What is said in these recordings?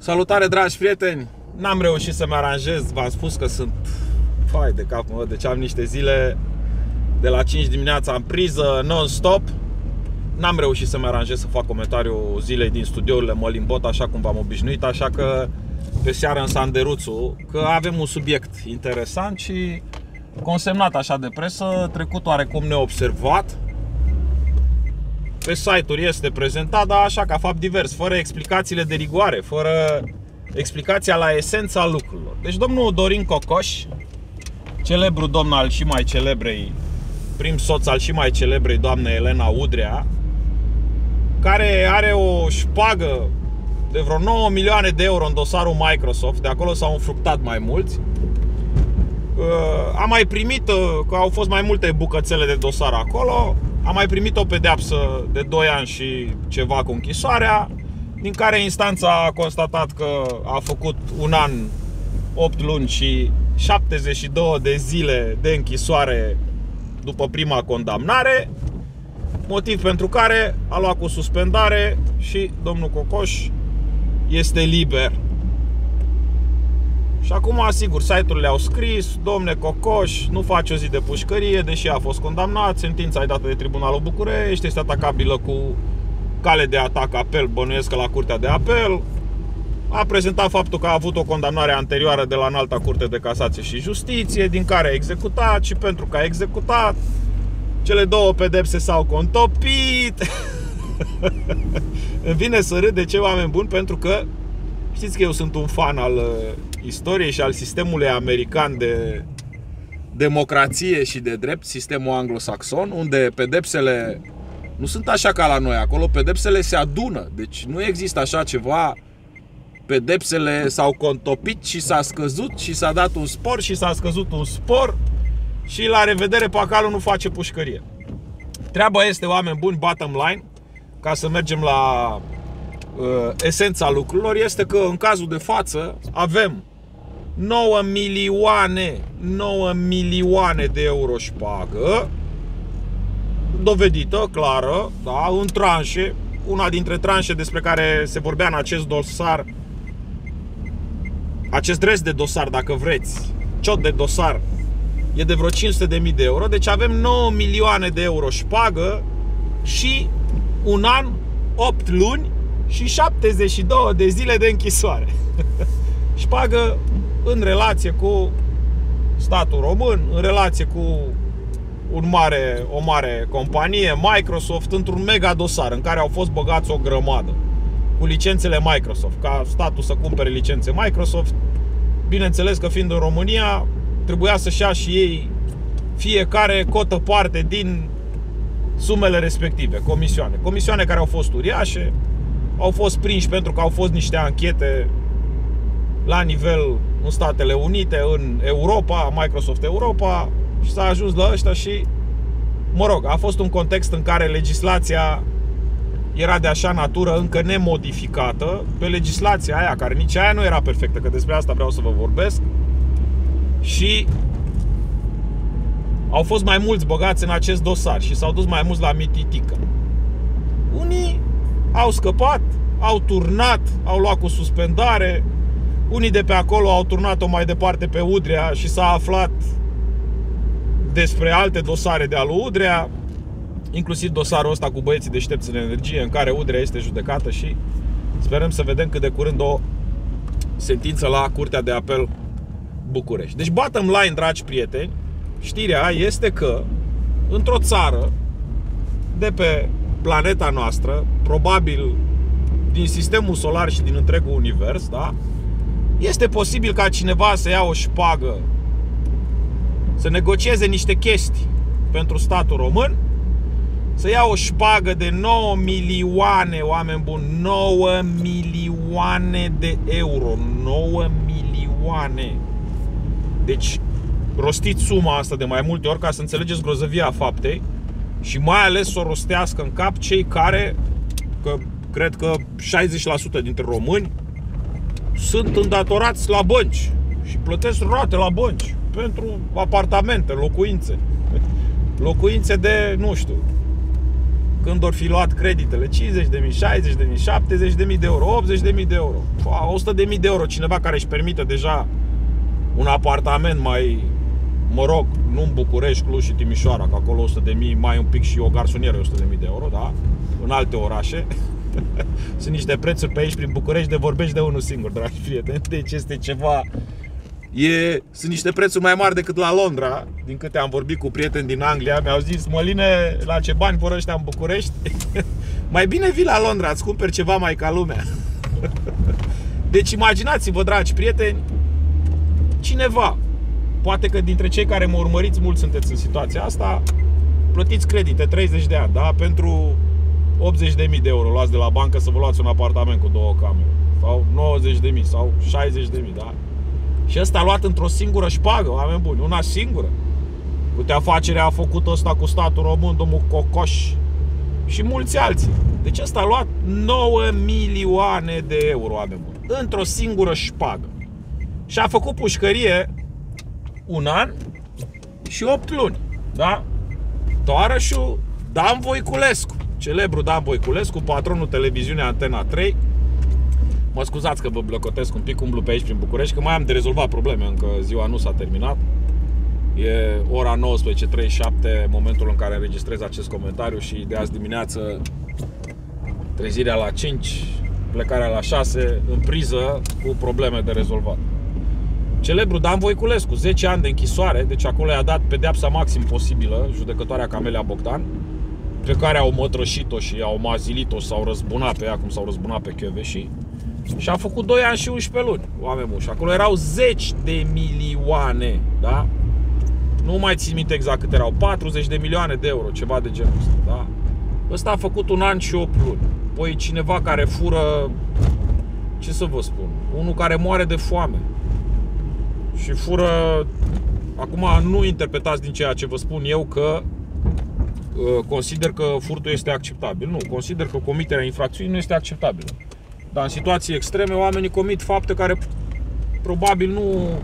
Salutare, dragi prieteni! N-am reușit să-mi aranjez, v-am spus că sunt fai de cap, mă, deci am niște zile de la 5 dimineața în priză, non-stop. N-am reușit să-mi aranjez să fac comentariu zilei din studiourile Mălimbot, așa cum v-am obișnuit, așa că pe seară în Sanderuțu, că avem un subiect interesant și consemnat așa de presă, trecut oarecum neobservat. Pe site-uri este prezentat, dar așa, ca fapt divers, fără explicațiile de rigoare, fără explicația la esența lucrurilor. Deci domnul Dorin Cocoș, celebru domn al și mai celebrei, prim soț al și mai celebrei doamne Elena Udrea, care are o șpagă de vreo 9 milioane de euro în dosarul Microsoft, de acolo s-au înfructat mai mulți. A mai primit, că au fost mai multe bucățele de dosar acolo, a mai primit o pedeapsă de 2 ani și ceva cu închisoarea, din care instanța a constatat că a făcut 1 an, 8 luni și 72 de zile de închisoare după prima condamnare, motiv pentru care a luat cu suspendare și domnul Cocoș este liber. Și acum, asigur, site-urile au scris: domne Cocoș, nu faci o zi de pușcărie, deși a fost condamnat, sentința e dată de Tribunalul București, este atacabilă cu cale de atac apel, bănuiesc că la Curtea de Apel. A prezentat faptul că a avut o condamnare anterioară de la Înalta Curte de Casație și Justiție, din care a executat, și pentru că a executat, cele două pedepse s-au contopit. Îmi vine să râd, de ce, oameni buni? Pentru că știți că eu sunt un fan al istoriei și al sistemului american de democrație și de drept, sistemul anglosaxon, unde pedepsele nu sunt așa ca la noi. Acolo pedepsele se adună. Deci nu există așa ceva: pedepsele s-au contopit și s-a scăzut și s-a dat un spor și s-a scăzut un spor și la revedere, pacalul nu face pușcărie. Treaba este, oameni buni, bottom line, ca să mergem la esența lucrurilor, este că în cazul de față avem 9 milioane de euro șpagă dovedită, clară, da, în tranșe. Una dintre tranșe despre care se vorbea în acest dosar, acest rest de dosar, dacă vreți, ciot de dosar, e de vreo 500.000 de euro. Deci avem 9 milioane de euro șpagă și 1 an, 8 luni și 72 de zile de închisoare. Șpagă în relație cu statul român, în relație cu o mare companie, Microsoft, într-un mega dosar în care au fost băgați o grămadă cu licențele Microsoft, ca statul să cumpere licențe Microsoft. Bineînțeles că, fiind în România, trebuia să-și ia și ei fiecare cotă parte din sumele respective, comisioane care au fost uriașe, au fost prinși pentru că au fost niște anchete la nivel în Statele Unite, în Europa, Microsoft Europa, și s-a ajuns la ăștia și, mă rog, a fost un context în care legislația era de așa natură, încă nemodificată, pe legislația aia, care nici aia nu era perfectă, că despre asta vreau să vă vorbesc. Și au fost mai mulți băgați în acest dosar și s-au dus mai mulți la mititică. Unii au scăpat, au turnat, au luat cu suspendare. Unii de pe acolo au turnat-o mai departe pe Udrea și s-a aflat despre alte dosare de al Udrea, inclusiv dosarul ăsta cu băieții deștepți în energie, în care Udrea este judecată și sperăm să vedem cât de curând o sentință la Curtea de Apel București. Deci, bottom line, dragi prieteni, știrea este că într-o țară de pe planeta noastră, probabil din sistemul solar și din întregul univers, da, este posibil ca cineva să ia o șpagă, să negocieze niște chestii pentru statul român, să ia o șpagă de 9 milioane, oameni buni, 9 milioane de euro, 9 milioane. Deci, rostiți suma asta de mai multe ori ca să înțelegeți grozăvia faptei și mai ales să o rostească în cap cei care, că cred că 60% dintre români sunt îndatorați la bănci și plătesc rate la bănci pentru apartamente, locuințe de, nu știu, când or fi luat creditele, 50.000, 60.000, 70.000 de euro, 80.000 de euro, 100.000 de euro, cineva care își permite deja un apartament mai, mă rog, nu în București, Cluj și Timișoara, că acolo 100.000, mai un pic și o garsonieră 100.000 de euro, da? În alte orașe. Sunt niște prețuri pe aici prin București de vorbești de unul singur, dragi prieteni. Deci este ceva... Sunt niște prețuri mai mari decât la Londra. Din câte am vorbit cu prieteni din Anglia, mi-au zis: Măline, la ce bani vor ăștia în București? Mai bine vii la Londra, îți cumperi ceva mai ca lumea. Deci imaginați-vă, dragi prieteni, cineva, poate că dintre cei care mă urmăriți, mulți sunteți în situația asta, plătiți credite 30 de ani, da? Pentru 80.000 de euro luați de la bancă să vă luați un apartament cu 2 camere, sau 90.000 sau 60.000, da? Și ăsta a luat într-o singură șpagă, oameni buni, una singură. Uite, afacerea a făcut ăsta cu statul român, domnul Cocoș și mulți alții. Deci ăsta a luat 9 milioane de euro, oameni buni, într-o singură șpagă. Și a făcut pușcărie 1 an și 8 luni, da? Toarășul Dan Voiculescu, celebru Dan Voiculescu, patronul televiziunii Antena 3. Mă scuzați că vă blocotesc un pic, umblu pe aici prin București, că mai am de rezolvat probleme, încă ziua nu s-a terminat. E ora 19:37, momentul în care înregistrez acest comentariu, și de azi dimineață trezirea la 5, plecarea la 6, în priză cu probleme de rezolvat. Celebru Dan Voiculescu, 10 ani de închisoare, deci acolo i-a dat pedeapsa maxim posibilă judecătoarea Camelia Bogdan, pe care au mătrășit-o și au mazilit-o, s-au răzbunat pe ea cum s-au răzbunat pe Chioveși. Și a făcut 2 ani și 11 luni, oameni buni. Și acolo erau 10 de milioane, da? Nu mai țin minte exact cât erau, 40 de milioane de euro, ceva de genul ăsta, da? Ăsta a făcut 1 an și 8 luni. Păi cineva care fură, ce să vă spun, unul care moare de foame și fură. Acum nu interpretați din ceea ce vă spun eu că consider că furtul este acceptabil. Nu, consider că comiterea infracțiunii nu este acceptabilă. Dar în situații extreme oamenii comit fapte care probabil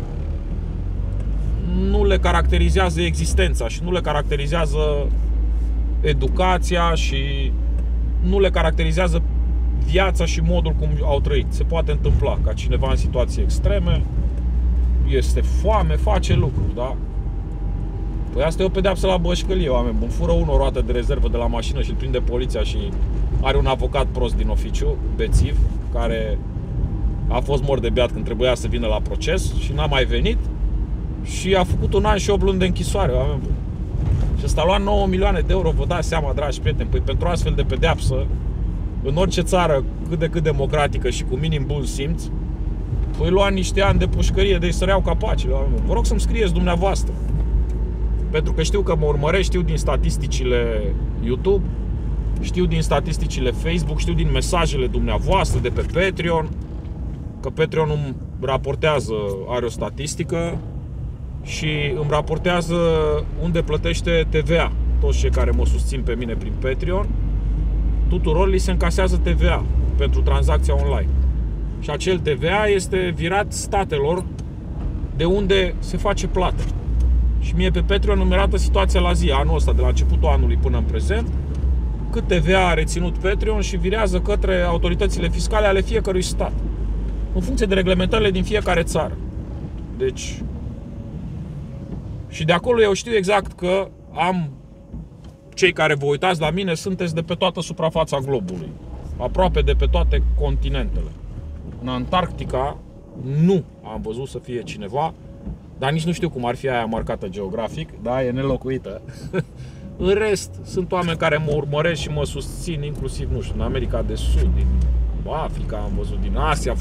nu le caracterizează existența și nu le caracterizează educația și nu le caracterizează viața și modul cum au trăit. Se poate întâmpla ca cineva în situații extreme, este foame, face lucruri, da? Păi asta e o pedeapsă la bășcălie, oameni buni. Fură unul o roată de rezervă de la mașină și îl prinde poliția și are un avocat prost din oficiu, bețiv, care a fost mort de beat când trebuia să vină la proces și n-a mai venit și a făcut 1 an și 8 luni de închisoare, oameni buni. Și ăsta a luat 9 milioane de euro, vă dați seama, dragi prieteni. Păi pentru astfel de pedeapsă, în orice țară cât de cât democratică și cu minim bun simț, păi lua niște ani de pușcărie, de-i săreau capacile, oameni buni. Vă rog să-mi scrieți dumneavoastră, pentru că știu că mă urmărești, știu din statisticile YouTube, știu din statisticile Facebook, știu din mesajele dumneavoastră de pe Patreon, că Patreon îmi raportează, are o statistică și îmi raportează unde plătește TVA. Toți cei care mă susțin pe mine prin Patreon, tuturor li se încasează TVA pentru tranzacția online. Și acel TVA este virat statelor de unde se face plată. Și mie pe Patreon îmi arată situația la zi, anul ăsta, de la începutul anului până în prezent, cât TVA a reținut Patreon și virează către autoritățile fiscale ale fiecărui stat, în funcție de reglementările din fiecare țară. Deci, și de acolo eu știu exact că am, cei care vă uitați la mine, sunteți de pe toată suprafața globului, aproape de pe toate continentele. În Antarctica nu am văzut să fie cineva, dar nici nu știu cum ar fi aia marcată geografic, da, e nelocuită. În rest, sunt oameni care mă urmăresc și mă susțin, inclusiv, nu știu, în America de Sud, din Africa am văzut, din Asia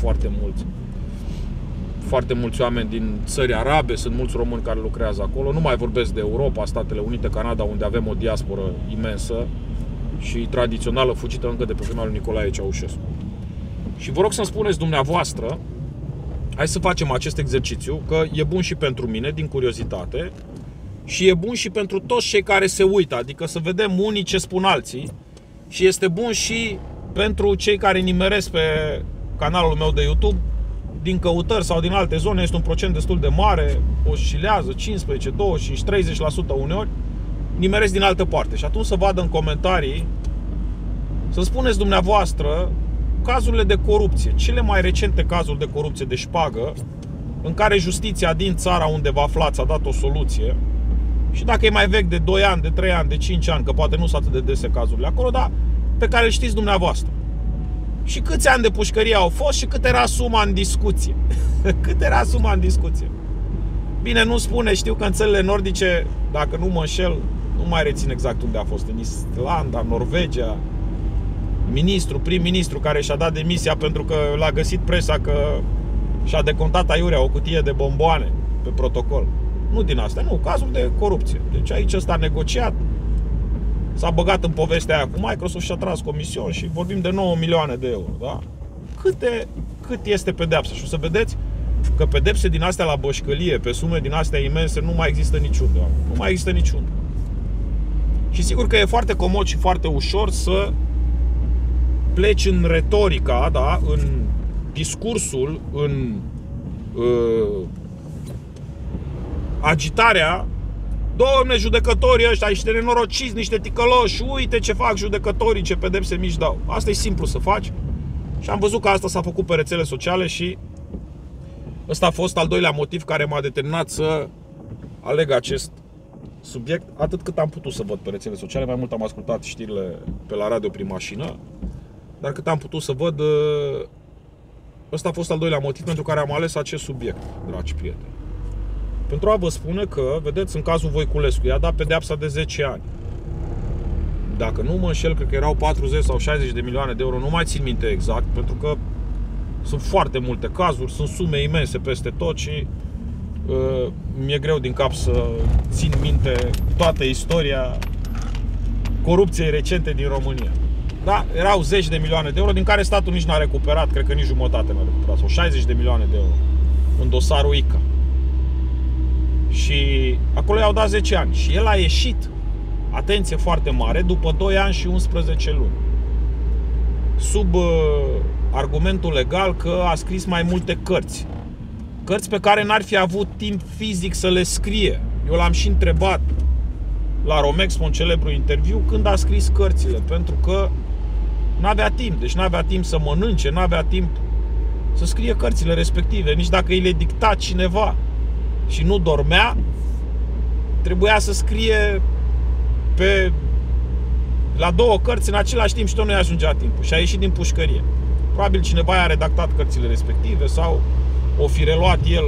foarte mulți oameni din țări arabe, sunt mulți români care lucrează acolo. Nu mai vorbesc de Europa, Statele Unite, Canada, unde avem o diasporă imensă și tradițională, fugită încă de pe vremea lui Nicolae Ceaușescu. Și vă rog să-mi spuneți dumneavoastră, hai să facem acest exercițiu, că e bun și pentru mine, din curiozitate, și e bun și pentru toți cei care se uită, adică să vedem unii ce spun alții, și este bun și pentru cei care nimeresc pe canalul meu de YouTube din căutări sau din alte zone. Este un procent destul de mare, oscilează 15, 25, 30% uneori, nimeresc din altă parte. Și atunci să vadă în comentarii să spuneți dumneavoastră cazurile de corupție, cele mai recente cazuri de corupție de șpagă, în care justiția din țara unde vă aflați a dat o soluție. Și dacă e mai vechi de 2 ani, de 3 ani, de 5 ani, că poate nu sunt atât de dese cazurile acolo, dar pe care le știți dumneavoastră. Și câți ani de pușcărie au fost și cât era suma în discuție. Cât era suma în discuție. Bine, nu spune, știu că în țările nordice, dacă nu mă înșel, nu mai rețin exact unde a fost, în Islanda, Norvegia, ministru, prim-ministru care și-a dat demisia pentru că l-a găsit presa că și-a decontat aiurea o cutie de bomboane pe protocol. Nu din astea, nu, cazuri de corupție. Deci aici ăsta a negociat, s-a băgat în povestea aia cu Microsoft și a tras comision și vorbim de 9 milioane de euro, da? Cât este pedeapsa? Și o să vedeți că pedepse din astea la bășcălie, pe sume din astea imense, nu mai există niciunde. Nu mai există niciunde. Și sigur că e foarte comod și foarte ușor să pleci în retorica, da? În discursul, în agitarea. Domne, judecătorii ăștia, niște nenorociți, niște ticăloși, uite ce fac judecătorii, ce pedepse mici dau. Asta e simplu să faci. Și am văzut că asta s-a făcut pe rețele sociale și ăsta a fost al doilea motiv care m-a determinat să aleg acest subiect, atât cât am putut să văd pe rețele sociale. Mai mult am ascultat știrile pe la radio prin mașină, dar cât am putut să văd, ăsta a fost al doilea motiv pentru care am ales acest subiect, dragi prieteni. Pentru a vă spune că, vedeți, în cazul Voiculescu i-a dat pedeapsa de 10 ani. Dacă nu mă înșel, cred că erau 40 sau 60 de milioane de euro, nu mai țin minte exact, pentru că sunt foarte multe cazuri, sunt sume imense peste tot și mi-e greu din cap să țin minte toată istoria corupției recente din România. Da, erau 10 de milioane de euro, din care statul nici n-a recuperat, cred că nici jumătate n-a recuperat, sau 60 de milioane de euro în dosarul ICA. Și acolo i-au dat 10 ani. Și el a ieșit, atenție foarte mare, după 2 ani și 11 luni. Sub argumentul legal că a scris mai multe cărți. Cărți pe care n-ar fi avut timp fizic să le scrie. Eu l-am și întrebat la Romexpo, un celebru interviu, când a scris cărțile. Pentru că n-avea timp. Deci n-avea timp să mănânce, n-avea timp să scrie cărțile respective. Nici dacă îi le dicta cineva și nu dormea, trebuia să scrie la 2 cărți în același timp și tot nu-i ajungea timpul. Și a ieșit din pușcărie. Probabil cineva i-a redactat cărțile respective sau o fi reluat el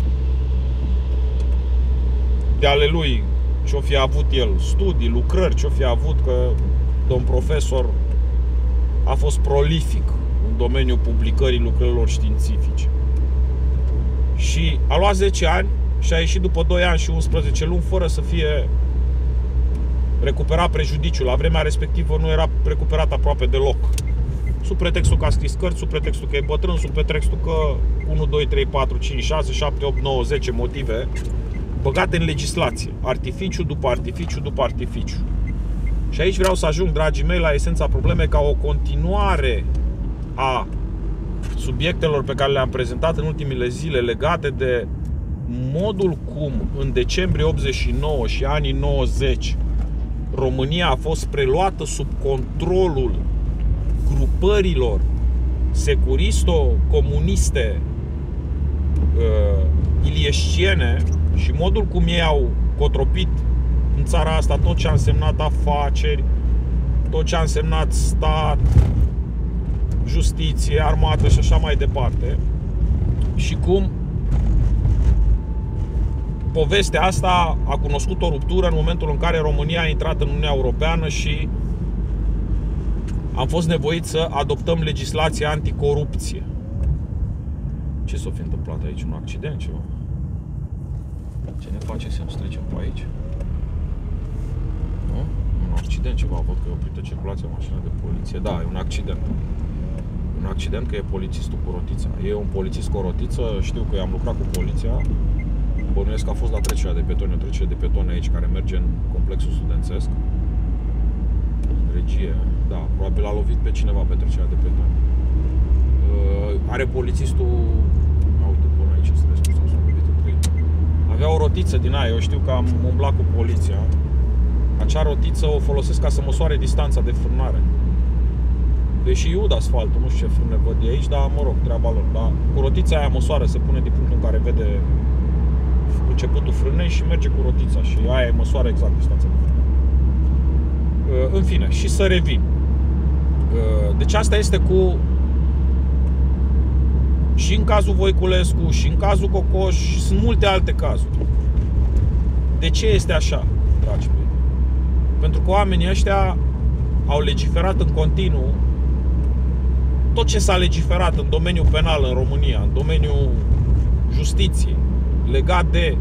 de ale lui ce-o fi avut el, studii, lucrări, ce-o fi avut, că domn profesor a fost prolific în domeniul publicării lucrărilor științifice. Și a luat 10 ani și a ieșit după 2 ani și 11 luni fără să fie recuperat prejudiciul. La vremea respectivă nu era recuperat aproape deloc. Sub pretextul că a scris cărți, sub pretextul că e bătrân, sub pretextul că 1, 2, 3, 4, 5, 6, 7, 8, 9, 10 motive băgate în legislație. Artificiu după artificiu după artificiu. Și aici vreau să ajung, dragii mei, la esența problemei, ca o continuare a subiectelor pe care le-am prezentat în ultimele zile legate de modul cum în decembrie 89 și anii 90 România a fost preluată sub controlul grupărilor securisto-comuniste iliesciene și modul cum ei au cotropit în țara asta tot ce a însemnat afaceri, tot ce a însemnat stat, justiție, armată și așa mai departe. Și cum povestea asta a cunoscut o ruptură în momentul în care România a intrat în Uniunea Europeană și am fost nevoiți să adoptăm legislația anticorupție. Ce s-a fi întâmplat aici? Un accident, ceva? Ce ne face să trecem pe aici? Nu? Un accident, ceva. Văd că e oprită circulația mașina de poliție. Da, e un accident. Un accident că e polițistul cu rotița. E un polițist cu o rotiță. Știu că i-am lucrat cu poliția. Bănuiesc că a fost la trecerea de pietoni. O trecere de pietoni aici care merge în complexul studențesc. Regie. Da, probabil a lovit pe cineva pe trecerea de pietoni. Are polițistul... Uite, până aici este responsabil, s-a lovit în 3. Avea o rotiță din aia. Eu știu că am umblat cu poliția. Acea rotiță o folosesc ca să măsoare distanța de frânare. Deși iud asfaltul, nu știu ce frâne văd de aici, dar mă rog, treaba lor. Dar cu rotița aia măsoară, se pune din punctul în care vede începutul frânei și merge cu rotița și aia măsoară exact distanța de frână. În fine, și să revin. Deci asta este cu și în cazul Voiculescu, și în cazul Cocoș, și sunt multe alte cazuri. De ce este așa, dragii mei? Pentru că oamenii ăștia au legiferat în continuu tot ce s-a legiferat în domeniul penal în România, în domeniul justiției, legat de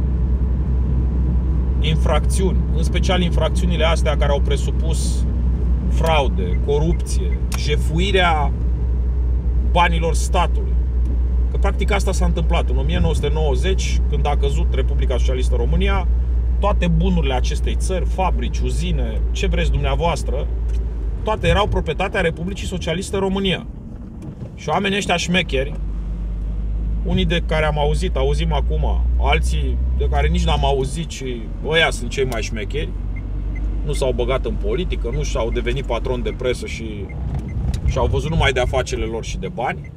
infracțiuni, în special infracțiunile astea care au presupus fraude, corupție, jefuirea banilor statului. Că practic asta s-a întâmplat în 1990, când a căzut Republica Socialistă România. Toate bunurile acestei țări, fabrici, uzine, ce vreți dumneavoastră, toate erau proprietatea Republicii Socialiste România. Și oamenii ăștia șmecheri, unii de care auzim acum, alții de care nici n-am auzit și ăia sunt cei mai șmecheri, nu s-au băgat în politică, nu și-au devenit patron de presă și au văzut numai de afacerile lor și de bani.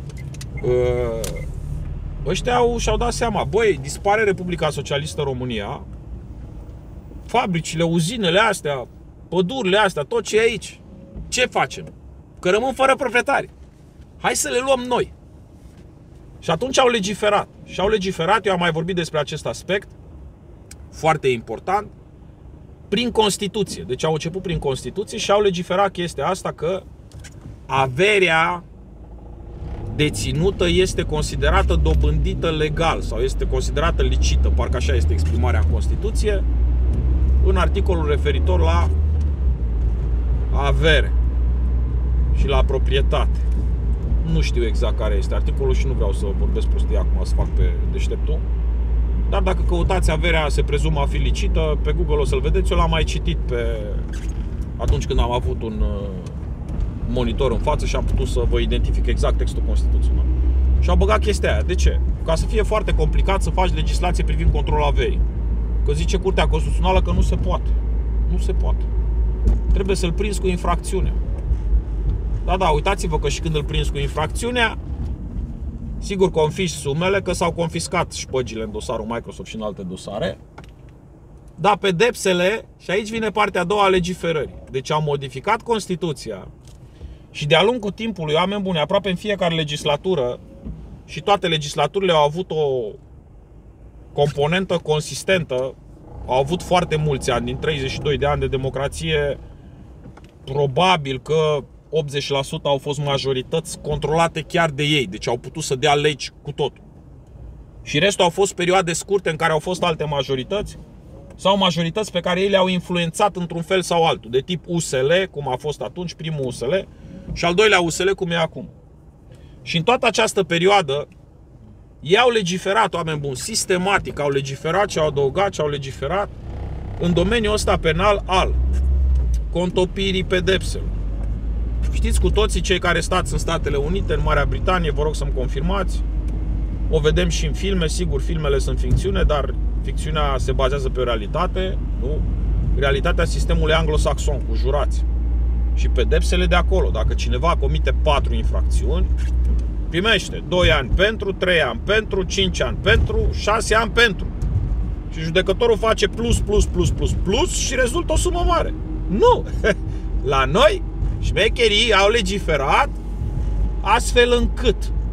Ăștia și-au dat seama, băi, dispare Republica Socialistă România, fabricile, uzinele astea, pădurile astea, tot ce e aici, ce facem? Că rămân fără proprietari. Hai să le luăm noi. Și atunci au legiferat. Și au legiferat, eu am mai vorbit despre acest aspect, foarte important, prin Constituție. Deci au început prin Constituție și au legiferat chestia asta că averea deținută este considerată dobândită legal sau este considerată licită, parcă așa este exprimarea în Constituție, în articolul referitor la avere și la proprietate. Nu știu exact care este articolul și nu vreau să vorbesc prostii acum, să fac pe deșteptul. Dar dacă căutați averea se prezumă a fi licită, pe Google o să-l vedeți. Eu l-am mai citit atunci când am avut un monitor în față și am putut să vă identific exact textul constituțional. Și au băgat chestia aia. De ce? Ca să fie foarte complicat să faci legislație privind controlul averii. Că zice Curtea Constituțională că nu se poate. Nu se poate. Trebuie să-l prinzi cu infracțiunea. Da, uitați-vă că și când îl prinzi cu infracțiunea, sigur confiși sumele, că s-au confiscat șpăgile în dosarul Microsoft și în alte dosare. Dar pedepsele, și aici vine partea a doua a legiferării. Deci au modificat Constituția și de-a lungul timpului, oameni buni, aproape în fiecare legislatură, și toate legislaturile au avut o componentă consistentă, au avut foarte mulți ani, din 32 de ani de democrație, probabil că 80% au fost majorități controlate chiar de ei, deci au putut să dea legi cu totul. Și restul au fost perioade scurte în care au fost alte majorități sau majorități pe care ei le-au influențat într-un fel sau altul, de tip USL, cum a fost atunci primul USL, și al doilea USL, cum e acum. Și în toată această perioadă ei au legiferat, oameni buni, sistematic, au legiferat și au adăugat și au legiferat în domeniul ăsta penal al contopirii pedepselor. Știți cu toții, cei care stați în Statele Unite, în Marea Britanie, vă rog să-mi confirmați, o vedem și în filme, sigur, filmele sunt ficțiune, dar ficțiunea se bazează pe o realitate, nu? Realitatea sistemului anglosaxon, cu jurați. Și pedepsele de acolo. Dacă cineva comite 4 infracțiuni, primește 2 ani pentru, 3 ani pentru, 5 ani pentru, 6 ani pentru. Și judecătorul face plus și rezultă o sumă mare. Nu! La noi, șmecherii au legiferat astfel încât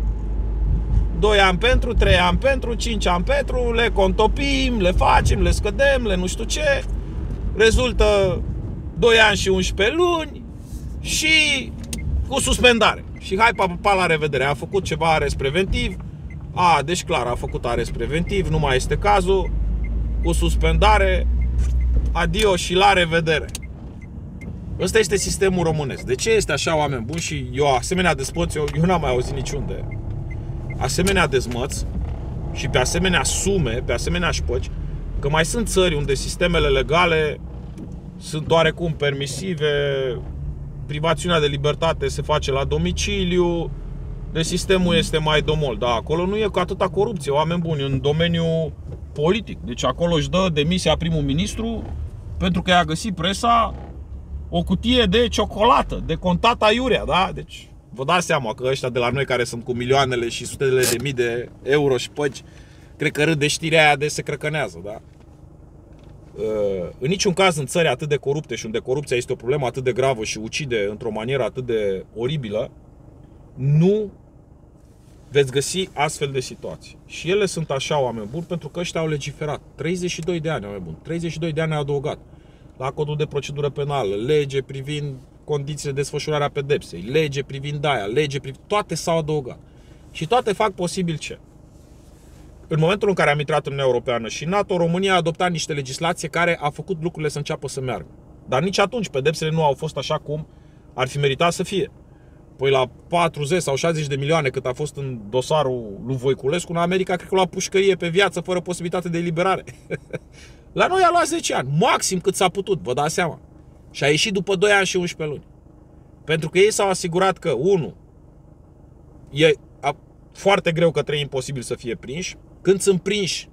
2 ani pentru, 3 ani pentru, 5 ani pentru, le contopim, le facem, le scădem, le nu știu ce. Rezultă 2 ani și 11 luni și cu suspendare. Și hai pa, la revedere. A făcut ceva arest preventiv. Deci clar, a făcut arest preventiv, nu mai este cazul. Cu suspendare, adio și la revedere. Ăsta este sistemul românesc. De ce este așa, oameni buni? Și eu asemenea dezmăț, eu n-am mai auzit niciunde. Asemenea dezmăț și pe asemenea sume, pe asemenea șpăci, că mai sunt țări unde sistemele legale sunt oarecum permisive, privațiunea de libertate se face la domiciliu, deci sistemul este mai domol. Dar acolo nu e cu atâta corupție, oameni buni, în domeniul politic. Deci acolo își dă demisia primul ministru pentru că i-a găsit presa o cutie de ciocolată, de contat aiurea, da? Deci vă dați seama că ăștia de la noi care sunt cu milioanele și sutele de mii de euro și păci, cred că râd de știrea aia de se crăcănează, da? În niciun caz în țări atât de corupte și unde corupția este o problemă atât de gravă și ucide într-o manieră atât de oribilă, nu veți găsi astfel de situații. Și ele sunt așa, oameni buni, pentru că ăștia au legiferat. 32 de ani, oameni buni. 32 de ani au adăugat la codul de procedură penală, lege privind condițiile de desfășurare a pedepsei, lege privind aia, lege privind... Toate s-au adăugat. Și toate fac posibil ce? În momentul în care am intrat în Uniunea Europeană și NATO, România a adoptat niște legislație care a făcut lucrurile să înceapă să meargă. Dar nici atunci pedepsele nu au fost așa cum ar fi meritat să fie. Păi la 40 sau 60 de milioane cât a fost în dosarul lui Voiculescu, în America cred că lua pușcărie pe viață fără posibilitate de eliberare. La noi a luat 10 ani, maxim cât s-a putut, vă dați seama. Și a ieșit după 2 ani și 11 luni. Pentru că ei s-au asigurat că, 1, e foarte greu către imposibil să fie prinși. Când sunt prinși,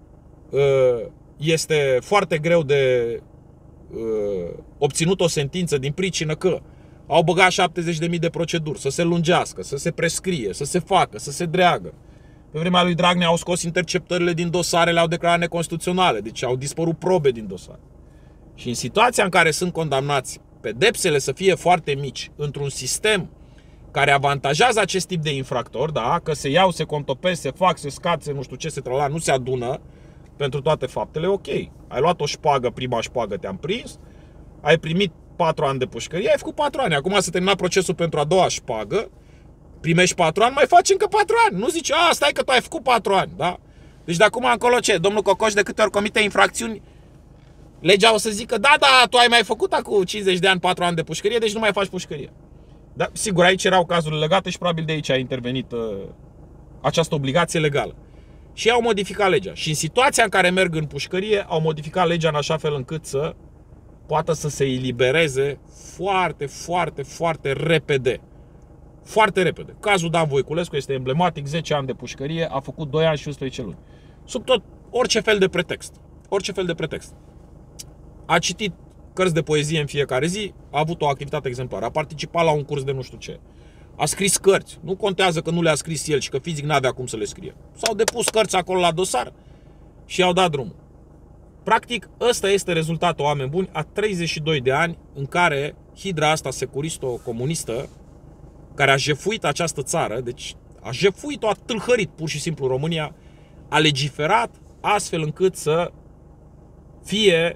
este foarte greu de obținut o sentință din pricină că au băgat 70.000 de proceduri, să se lungească, să se prescrie, să se facă, să se dreagă. Pe vremea lui Dragnea au scos interceptările din dosare, le-au declarat neconstituționale, deci au dispărut probe din dosare. Și în situația în care sunt condamnați, pedepsele să fie foarte mici, într-un sistem care avantajează acest tip de infractori, da? Că se iau, se contopesc, se fac, se scad, se nu știu ce, se trăla, nu se adună pentru toate faptele, ok. Ai luat o șpagă, prima șpagă te-am prins, ai primit 4 ani de pușcărie, ai făcut 4 ani. Acum să termina procesul pentru a doua șpagă, primești 4 ani, mai faci încă 4 ani. Nu zici, stai că tu ai făcut 4 ani, da? Deci de acum încolo ce? Domnul Cocoș de câte ori comite infracțiuni, legea o să zică, da, tu ai mai făcut acum 50 de ani 4 ani de pușcărie, deci nu mai faci pușcărie. Da, sigur, aici erau cazurile legate și probabil de aici a intervenit această obligație legală. Și au modificat legea. Și în situația în care merg în pușcărie, au modificat legea în așa fel încât să poată să se elibereze foarte, foarte, foarte repede. Foarte repede. Cazul Dan Voiculescu este emblematic, 10 ani de pușcărie, a făcut 2 ani și 11 luni. Sub tot, orice fel de pretext. Orice fel de pretext. A citit cărți de poezie în fiecare zi, a avut o activitate exemplară, a participat la un curs de nu știu ce. A scris cărți. Nu contează că nu le-a scris el și că fizic n-avea cum să le scrie. S-au depus cărți acolo la dosar și i-au dat drumul. Practic, ăsta este rezultatul, oameni buni, a 32 de ani în care hidra asta securisto-comunistă, care a jefuit această țară, deci a jefuit-o, a tâlhărit pur și simplu România, a legiferat astfel încât să fie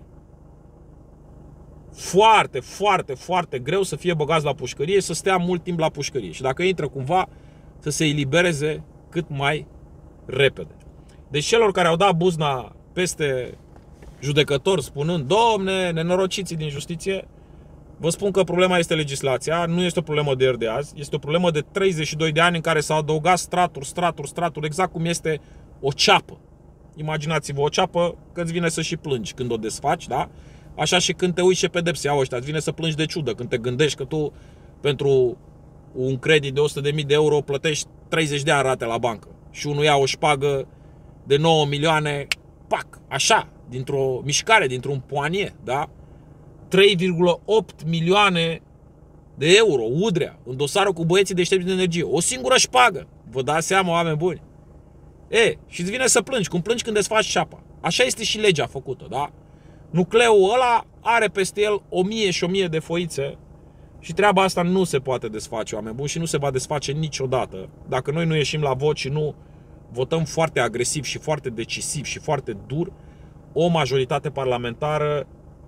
foarte, foarte, foarte greu să fie băgați la pușcărie, să stea mult timp la pușcărie. Și dacă intră cumva, să se elibereze cât mai repede. Deci celor care au dat buzna peste judecători spunând, domne, nenorociții din justiție, vă spun că problema este legislația, nu este o problemă de ieri de azi, este o problemă de 32 de ani în care s-au adăugat straturi, exact cum este o ceapă. Imaginați-vă o ceapă că îți vine să și plângi când o desfaci, da? Așa și când te uiți ce pedepse au ăștia, îți vine să plângi de ciudă când te gândești că tu pentru un credit de 100.000 de euro plătești 30 de ani rate la bancă și unul ia o șpagă de 9 milioane, pac, așa, dintr-o mișcare, dintr-un poanie, da? 3,8 milioane de euro, Udrea, în dosarul cu băieții deștepți de energie. O singură șpagă. Vă dați seama, oameni buni? Și îți vine să plângi, cum plângi când desfaci șapa. Așa este și legea făcută, da? Nucleul ăla are peste el 1000 și 1000 de foițe și treaba asta nu se poate desface, oameni buni, și nu se va desface niciodată. Dacă noi nu ieșim la vot și nu votăm foarte agresiv și foarte decisiv și foarte dur, o majoritate parlamentară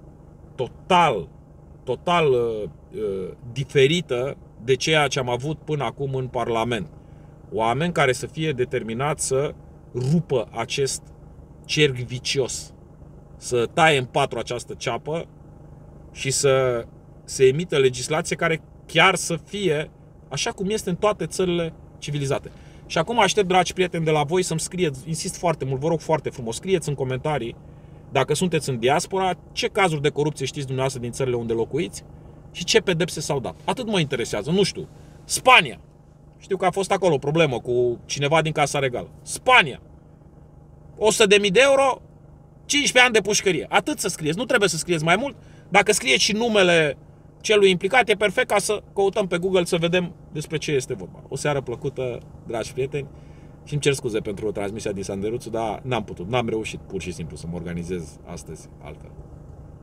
total diferită de ceea ce am avut până acum în Parlament. Oameni care să fie determinați să rupă acest cerc vicios, să taie în patru această ceapă și să se emită legislație care chiar să fie așa cum este în toate țările civilizate. Și acum aștept, dragi prieteni, de la voi să-mi scrieți, insist foarte mult, vă rog foarte frumos, scrieți în comentarii, dacă sunteți în diaspora, ce cazuri de corupție știți dumneavoastră din țările unde locuiți și ce pedepse s-au dat. Atât mă interesează, nu știu. Spania. Știu că a fost acolo o problemă cu cineva din Casa Regală. Spania. 100.000 de euro, 15 ani de pușcărie. Atât să scrieți, nu trebuie să scrieți mai mult. Dacă scrieți și numele celui implicat, e perfect ca să căutăm pe Google să vedem despre ce este vorba. O seară plăcută, dragi prieteni, și îmi cer scuze pentru transmisia din Sanderuțu, dar n-am reușit pur și simplu să mă organizez astăzi altfel.